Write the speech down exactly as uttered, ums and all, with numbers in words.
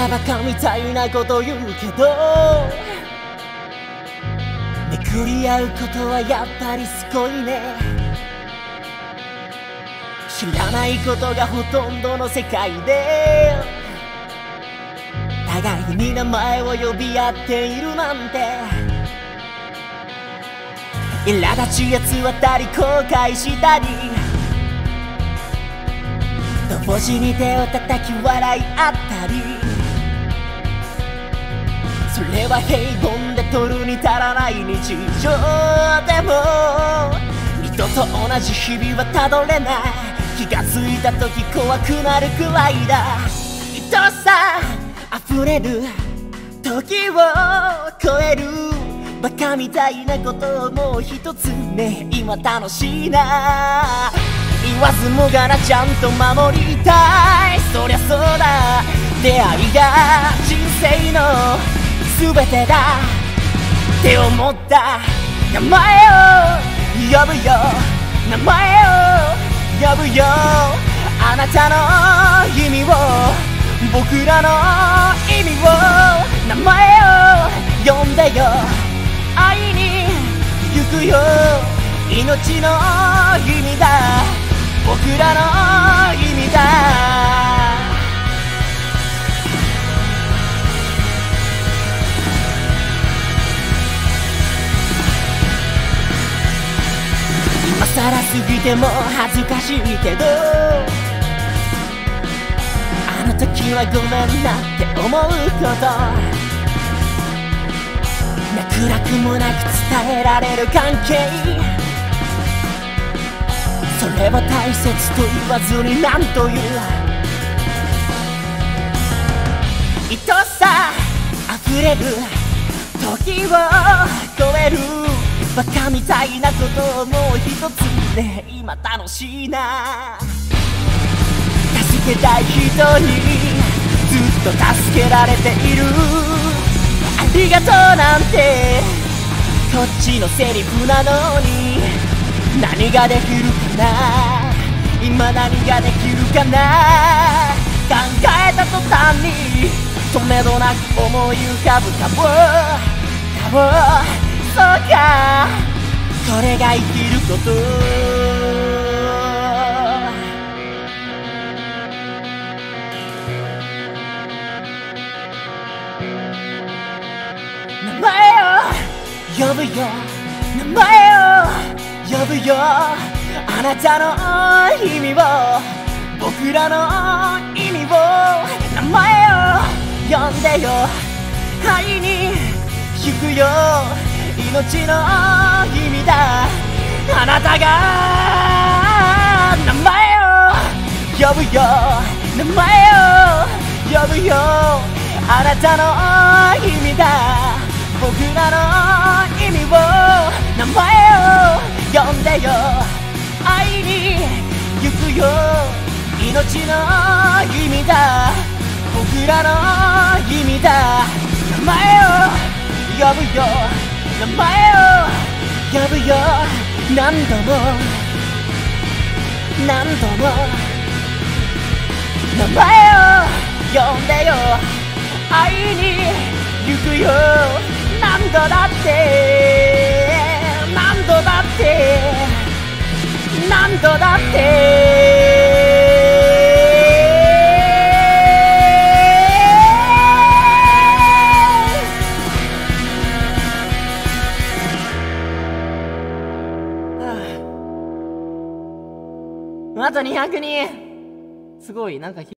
なバカみたいなこと言うけど、めくり合うことはやっぱりすごいね。知らないことがほとんどの世界で、互いに名前を呼び合っているなんて。苛立ちやつ渡り後悔したり、同時に手を叩き笑い合ったり、それは平凡で取るに足らない日常でも、二度と同じ日々はたどれない。気がついた時怖くなるくらいだ。愛しさ溢れる時を超えるバカみたいなことをもう一つね、今楽しいな。言わずもがなちゃんと守りたい。そりゃそうだ、出会いが人生の全てだって思った。名前を呼ぶよ、名前を呼ぶよ。あなたの意味を、僕らの意味を、名前を呼んでよ。会いに行くよ、命の意味だ、僕らの意味だ。今さら過ぎても恥ずかしいけど、あの時はごめんなって思うこと、脈絡もなく伝えられる関係、それは大切と言わずになんという愛しさ溢れる時を超えるバカみたいなことをもう一つね、今楽しいな。助けたい人にずっと助けられている。ありがとうなんてこっちのセリフなのに、何ができるかな、今何ができるかな。考えた途端にとめどなく思い浮かぶかもかも。そうか、これが生きること。名前を呼ぶよ、名前を呼ぶよ。あなたの意味を、僕らの意味を、名前を呼んでよ。会いに行くよ、命の意味だ。あなたが名前を呼ぶよ、名前を呼ぶよ。あなたの意味だ、僕らの意味を、名前を呼んでよ。会いに行くよ、命の意味だ、僕らの意味だ。名前を呼ぶよ、名前を呼ぶよ。何度も何度も名前を呼んでよ。会いに行くよ、何度だって何度だって何度だって。あとにひゃくにん、すごいなんか